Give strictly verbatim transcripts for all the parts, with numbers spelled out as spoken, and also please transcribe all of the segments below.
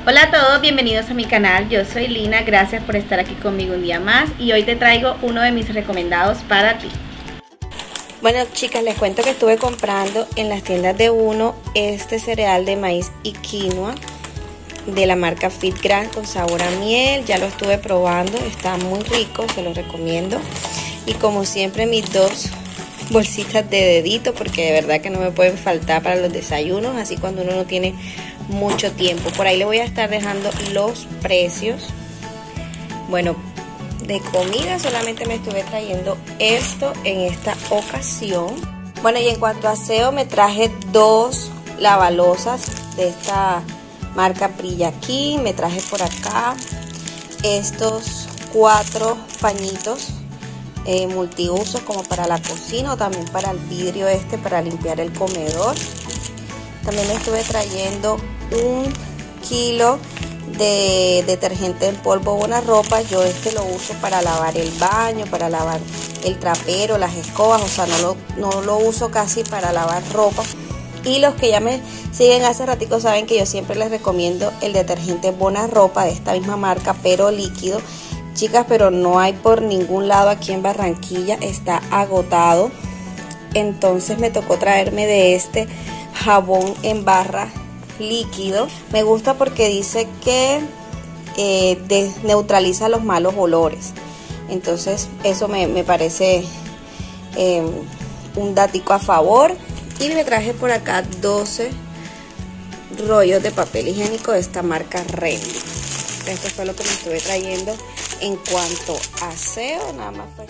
Hola a todos, bienvenidos a mi canal. Yo soy Lina, gracias por estar aquí conmigo un día más y hoy te traigo uno de mis recomendados para ti. Bueno chicas, les cuento que estuve comprando en las tiendas de Uno este cereal de maíz y quinoa de la marca Fit Gran con sabor a miel. Ya lo estuve probando, está muy rico, se lo recomiendo. Y como siempre mis dos bolsitas de dedito, porque de verdad que no me pueden faltar para los desayunos, así cuando uno no tiene mucho tiempo. Por ahí le voy a estar dejando los precios. Bueno, de comida solamente me estuve trayendo esto en esta ocasión. Bueno, y en cuanto a aseo me traje dos lavalosas de esta marca Brilla Aquí. Me traje por acá estos cuatro pañitos eh, multiusos como para la cocina o también para el vidrio este para limpiar el comedor. También me estuve trayendo un kilo de detergente en polvo Bonarropa. Yo este lo uso para lavar el baño, para lavar el trapero, las escobas, o sea, no lo, no lo uso casi para lavar ropa. Y los que ya me siguen hace ratico saben que yo siempre les recomiendo el detergente Bonarropa de esta misma marca, pero líquido. Chicas, pero no hay por ningún lado aquí en Barranquilla, está agotado. Entonces me tocó traerme de este jabón en barra líquido. Me gusta porque dice que eh, de, neutraliza los malos olores. Entonces eso me, me parece eh, un datico a favor. Y me traje por acá doce rollos de papel higiénico de esta marca Rendy. Esto fue lo que me estuve trayendo en cuanto a aseo, nada más fue.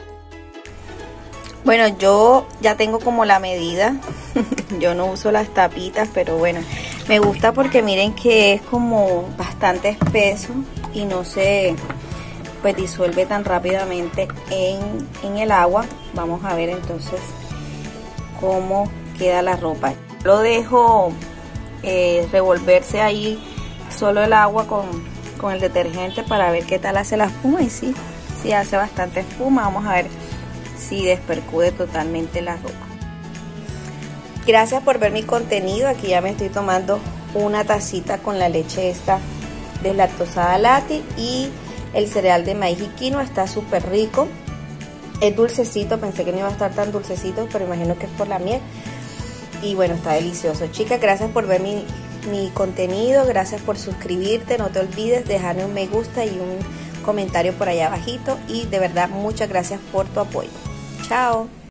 Bueno, yo ya tengo como la medida. Yo no uso las tapitas, pero bueno, me gusta porque miren que es como bastante espeso y no se pues disuelve tan rápidamente en, en el agua. Vamos a ver entonces cómo queda la ropa. Lo dejo eh, revolverse ahí solo el agua con, con el detergente para ver qué tal hace la espuma. Y sí, sí hace bastante espuma. Vamos a ver si despercude totalmente la ropa. Gracias por ver mi contenido. Aquí ya me estoy tomando una tacita con la leche esta deslactosada Lati y el cereal de maíz y quinoa. Está súper rico. Es dulcecito, pensé que no iba a estar tan dulcecito, pero imagino que es por la miel. Y bueno, está delicioso. Chicas, gracias por ver mi, mi contenido. Gracias por suscribirte. No te olvides dejarme un me gusta y un comentario por allá abajito. Y de verdad, muchas gracias por tu apoyo. Chao.